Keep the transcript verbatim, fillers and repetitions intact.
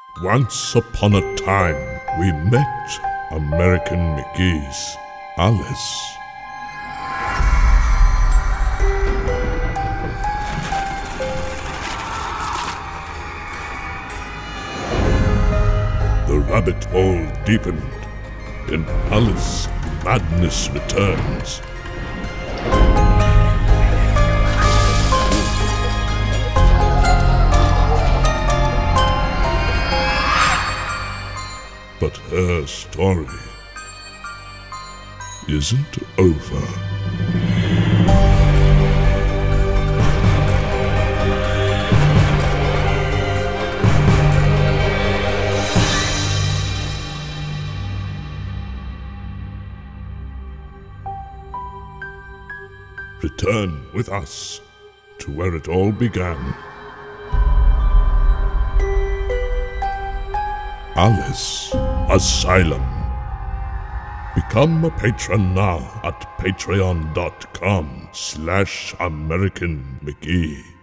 Once upon a time, we met American McGee's Alice. The rabbit hole deepened, and Alice's madness returns. But her story isn't over. Return with us to where it all began. Alice Asylum. Become a patron now at patreon dot com slash American McGee.